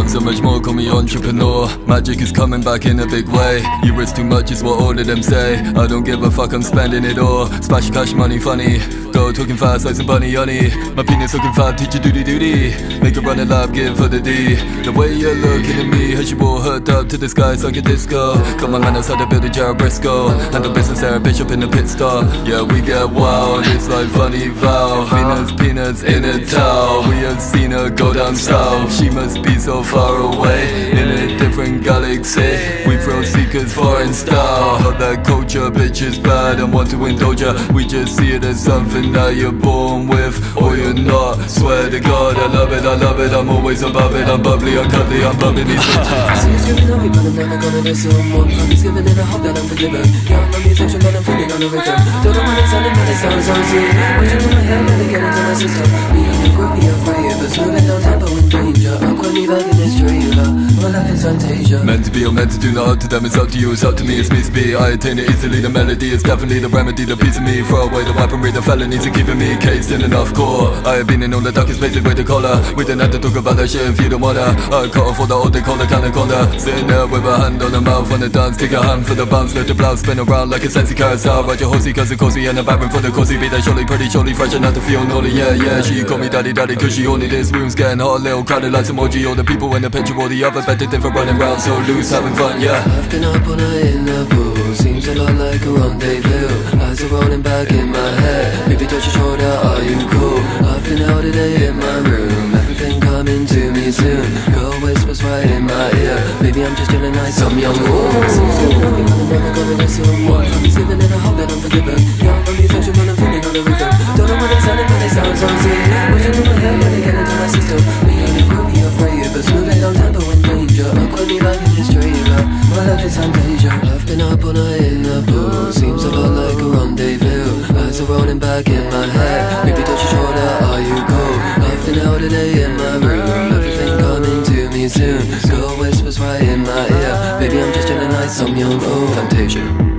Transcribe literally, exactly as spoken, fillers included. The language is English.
So much more, call me entrepreneur. Magic is coming back in a big way. You risk too much is what all of them say. I don't give a fuck, I'm spending it all. Splash cash money funny. Go talking fast like some bunny honey. My penis looking fat, teach you doo-dee doo-dee. Make a run a lap, give for the D. The way you're looking at me has you all hooked up to the skies like a disco. Got my man outside to build a Jared Briscoe. And the business there, bitch up in the pit stop. Yeah, we get wild, it's like funny vow. Venus, peanuts in a towel. We have seen her go down south. She must be so far away, in a different galaxy. We thrill seekers, foreign style. Got that culture, bitch is bad and want to indulge ya. We just see it as something that you're born with, or you're not. Swear to God, I love it, I love it. I'm always above it, I'm bubbly, I'm cuddly, I'm bumping these bitches. See you screaming at me, but I'm never gonna miss someone. From Thanksgiving and I hope that I'm forgiven. Yeah, I'm on musician, but I'm feeling on the rhythm. Don't know when it's sounding, but it sounds so sweet. Watching in my head, let it get into my system. Me and the group, me afraid, but smoothing down tempo in danger. I'll quit me back in this trailer. My life is Fantasia. Meant to be or meant to do, not up to them, it's up to you, it's up to me, it's me to be. I attain it easily, the melody is definitely the remedy, the piece of me. Throw away the weaponry, the felonies are keeping me cased in enough core. I have been in all the darkest places with the collar. We didn't have to talk about that shit if you don't wanna. I cut off all the old, they call it kind of corner. Sitting there with a hand on the mouth on the dance. Take a hand for the bounce, let the blouse spin around like a sexy carousel. Ride your horsey cause it's cozy and a backroom for the cozy. Be that surely pretty, surely fresh enough to feel naughty. Yeah, yeah, she call me daddy, daddy cause she only this room's getting hot, little crowded like some emoji. All the people in the picture, all the other better different running round so loose, having fun, yeah. I've been up all night in the pool, seems a lot like a rendezvous. Eyes are rolling back in my head, maybe touch your shoulder, are you cool? I've been out today in my room, everything coming to me soon. Girl whispers right in my ear, maybe I'm just feeling like some young fool. See you screaming at me, but I'm never gonna miss someone. From Thanksgiving and I hope that I'm forgiven. Yeah, I'm on musician, but I'm feeling on the rhythm. Don't know when it's sounding, but it sounds so sweet. Watching in my head, let it get into my system. Me and the group, me afraid, but smoothing down tempo in danger. I'll quit me back in this trailer. My life is Fantasia. I've been up all night in the pool, seems a lot like a rendezvous. Eyes are rolling back in my head, maybe touch your shoulder, are you cool? I've been out today in my room, everything coming to me soon. Girl whispers right in my ear, baby I'm just chilling like some young fool. Fantasia.